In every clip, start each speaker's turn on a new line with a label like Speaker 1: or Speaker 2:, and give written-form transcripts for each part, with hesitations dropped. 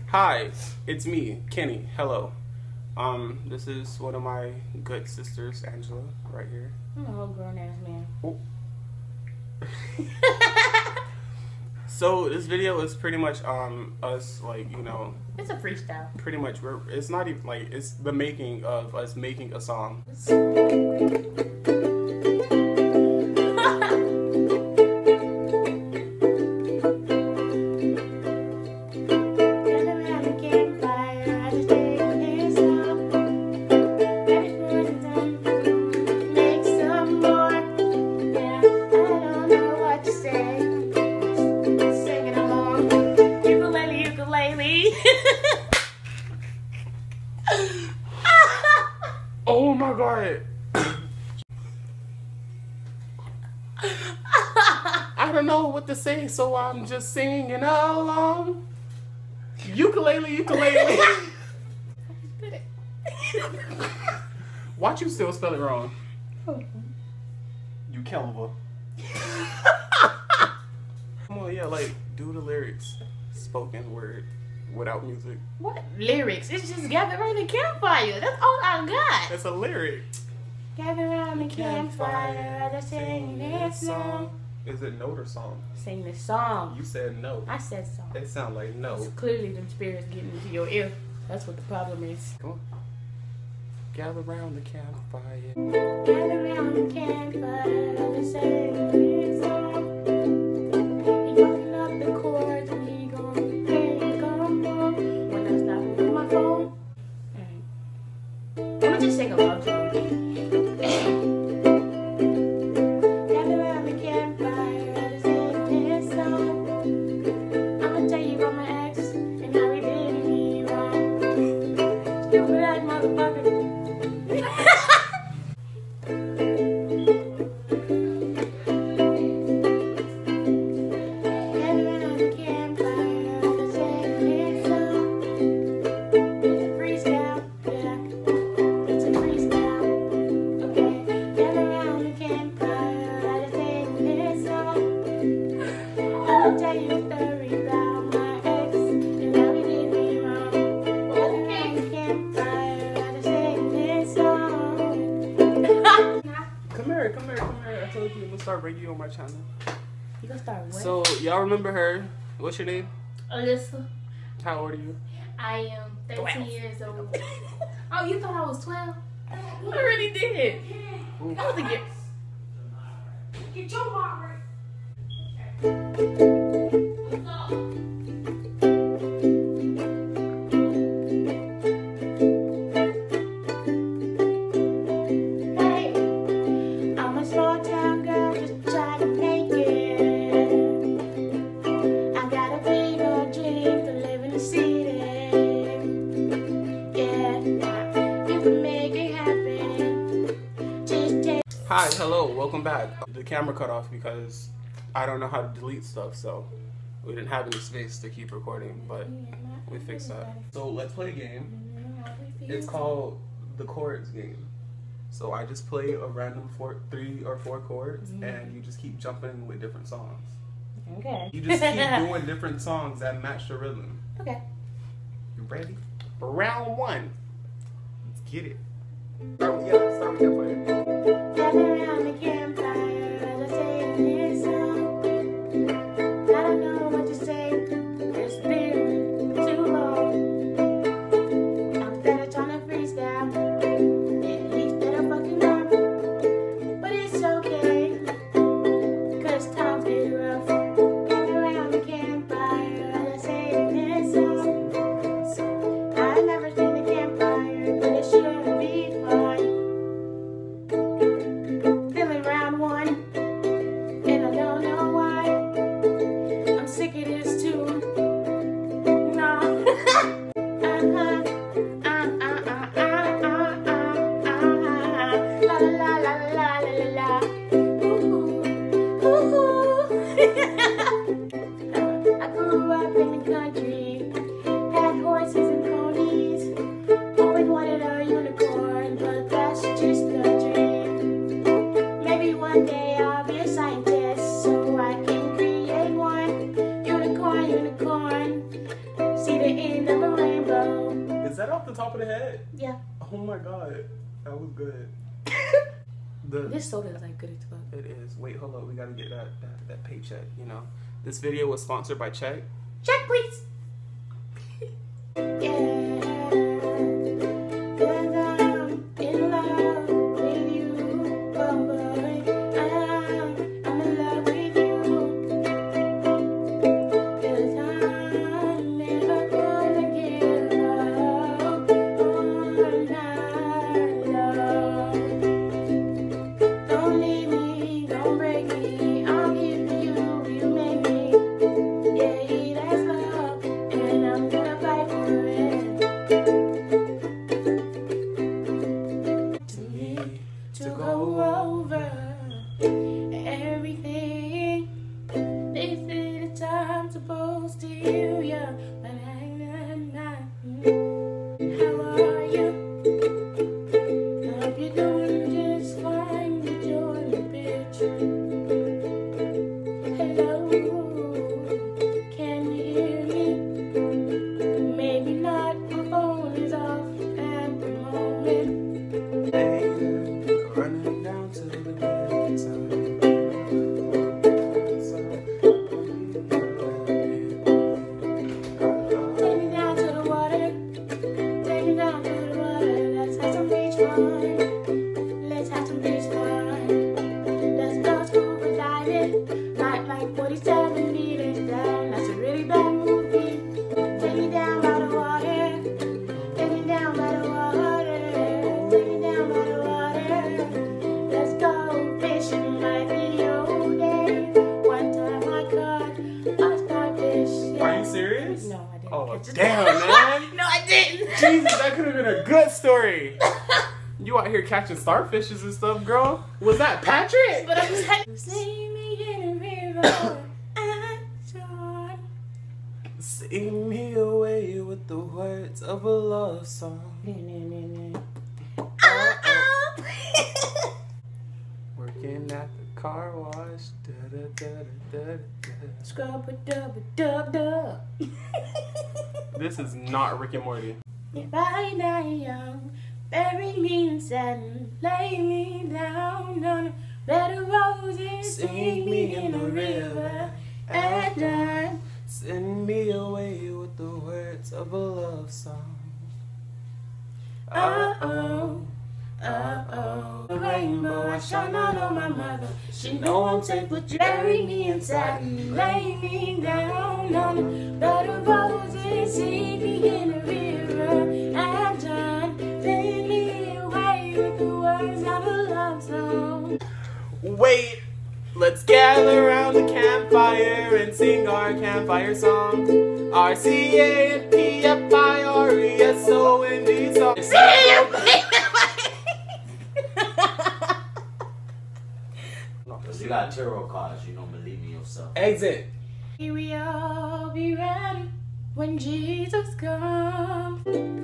Speaker 1: Hi, it's me, Kenny. Hello. This is one of my good sisters, Angela, right here.
Speaker 2: I'm a whole grown ass man.
Speaker 1: Oh. So this video is pretty much us, like, you know,
Speaker 2: It's a freestyle.
Speaker 1: pretty much it's not even like, it's the making of us making a song. Oh my god. I don't know what to say, so I'm just singing along. Ukulele, ukulele. Watch you still spell it wrong. You caliber. Come on, yeah, like, do the lyrics. Spoken word. Without music.
Speaker 2: What lyrics? It's just gather around the campfire. That's all I got.
Speaker 1: It's a lyric.
Speaker 2: Gather around the campfire. Let's sing this song.
Speaker 1: Is it note or song?
Speaker 2: Sing this song.
Speaker 1: You said no.
Speaker 2: I said song.
Speaker 1: It sound like no.
Speaker 2: It's clearly them spirits getting into your ear. That's what the problem is.
Speaker 1: Come on. Gather around the campfire.
Speaker 2: Gather around the campfire. Let's sing this song. He fucking up the chords and he gon' play. When I stop with my phone. Alright. I'm gonna just sing a love song. Gather around the campfire, let's sing this song. I'ma tell you about my ex and how he did me wrong. Stupid ass motherfucker.
Speaker 1: Come here. I told you I'm gonna start radio on my channel.
Speaker 2: You gonna start what?
Speaker 1: So, y'all remember her? What's your name?
Speaker 2: Alyssa.
Speaker 1: How old are you?
Speaker 2: I am 13 years old. Oh, you thought I was 12? I already did. That was a gift. Get your mom right.
Speaker 1: Hi, hello, welcome back. The camera cut off because I don't know how to delete stuff, so we didn't have any space to keep recording, but we fixed that. So let's play a game. It's called the chords game. So I just play a random 3 or 4 chords, and you just keep jumping with different songs.
Speaker 2: Okay.
Speaker 1: You just keep doing different songs that match the rhythm.
Speaker 2: Okay.
Speaker 1: You ready? Round 1. Let's get it. Start with campfire.
Speaker 2: Gather around the campfire, let's sing this song. I don't know what to say, it's been too long. I'm better trying to freestyle, at least better fucking up. But it's okay, cause times get rough. Gather around the campfire, let's sing this song. I've never seen a campfire, but it should be fun. Feeling round 1, and I don't know why. I'm sick of this tune. Nah. La la la la la la. Ooh, ooh. I grew up in the country, had horses and ponies. Always wanted a unicorn, but that's just a dream. Maybe one day I'll be a scientist, so I can create one. Unicorn, unicorn. See the end of
Speaker 1: my god, that was good.
Speaker 2: This soda is like good as fuck.
Speaker 1: It is. Wait, hold up. We gotta get that paycheck. You know, this video was sponsored by Check.
Speaker 2: Check, please. Yeah. To go over everything. They say the time's supposed to heal ya, but I'm not. How are you? Hope you're doing just fine. Enjoying the bitch. Hello, can you hear me? Maybe not. My phone is off at the moment.
Speaker 1: Running down to the bedside.
Speaker 2: Take me down to the water. Take me down to the water. Let's have some beach fun. Let's have some beach fun. Let's go scuba diving. Like 47 meters down. That's a really bad movie. Take me down by the water. Take me down by the water. Take me down by the water. Let's go fishing like the old days. One time I caught a starfish.
Speaker 1: Are you serious?
Speaker 2: No, I didn't.
Speaker 1: Oh, damn, man.
Speaker 2: No, I didn't.
Speaker 1: Jesus, that could have been a good story. You out here catching starfishes and stuff, girl. Was that Patrick?
Speaker 2: But I'm telling you. See me in a river at dawn.
Speaker 1: Sing me away with the words of a love song. Working at the car wash. Da, da, da, da, da, da.
Speaker 2: Scrub a dub a dub dub.
Speaker 1: This is not Rick and Morty.
Speaker 2: If I die young, bury me in satin, lay me down on a bed of roses, sing me in the river at dawn.
Speaker 1: Send me away with the words of a love song.
Speaker 2: Uh-oh, uh-oh. The rainbow I shine out on my mother. She know I'm safe, but you bury me in satin, lay me down on a bed of roses, sing me in the river at dawn. Send me away with the words of a love song.
Speaker 1: Wait, let's gather around the campfire and sing our campfire song. RCAMPFIRESOND song.
Speaker 3: You got tarot cards, you don't believe in yourself.
Speaker 1: Exit.
Speaker 2: We all be ready when Jesus comes.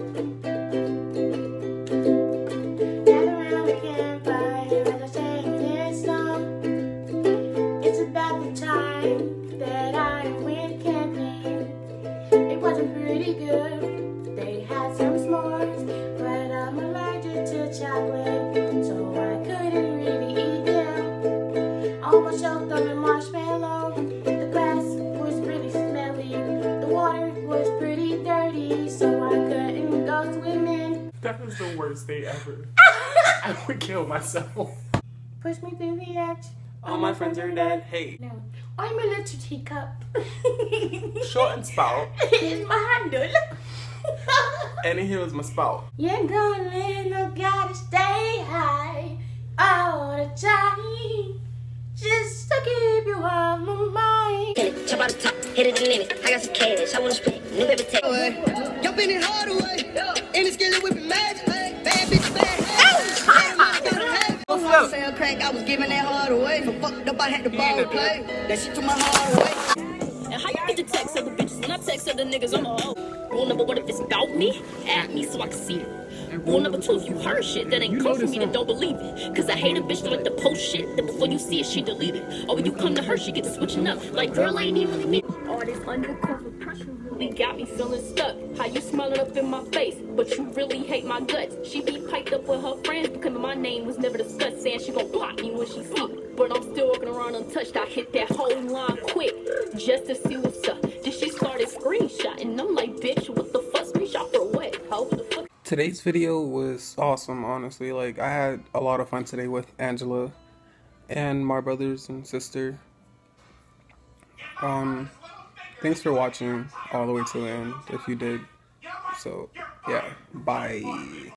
Speaker 2: Gather around the campfire as I sing this song. It's about the time that I went camping. It wasn't pretty good. They had some s'mores, but I'm allergic to chocolate, so I couldn't really eat them. Almost choked on the marshmallow. The grass was really smelly. The water was pretty dirty, so I couldn't go swimming.
Speaker 1: That was the worst day ever. I would kill myself.
Speaker 2: Push me through the edge.
Speaker 1: All my friends are dead. Hey,
Speaker 2: No, I'm a little teacup.
Speaker 1: short and spout.
Speaker 2: It's my handle.
Speaker 1: And here was my spout.
Speaker 2: You're gonna live, gotta stay high all the time, just to keep you on my mind.
Speaker 4: Chop out the top, hit it the limit. I got some cash, I wanna spend. New baby tech.
Speaker 5: Y'all been it hard away. In the skillet whipping magic. Bad bitch, bad.
Speaker 1: What's
Speaker 5: Sell crack, I was giving that hard away. So fucked up, I had to ball play. That shit took my heart away.
Speaker 4: And how you get the text of the bitches and I text of the niggas? I'm a hoe. Rule number one, if it's about me, at me so I can see it. Rule number two, if you heard shit that ain't come from me, then don't believe it. Cause I hate a bitch that like to post shit, then before you see it, she delete it. Or when you come to her, she gets switching up. Like, girl, I ain't even me. All this undercover pressure really got me feeling stuck. How you smiling up in my face, but you really hate my guts. She be piped up with her friends because my name was never discussed, saying she gon' block me when she see me. But I'm still walking around untouched. I hit that whole line quick just to see what's up. Then she started screenshotting. I'm like, bitch, what the fuck? Screenshot for what? How the fuck?
Speaker 1: Today's video was awesome, honestly. Like, I had a lot of fun today with Angela and my brothers and sister. Thanks for watching all the way to the end, if you did. So, yeah, bye.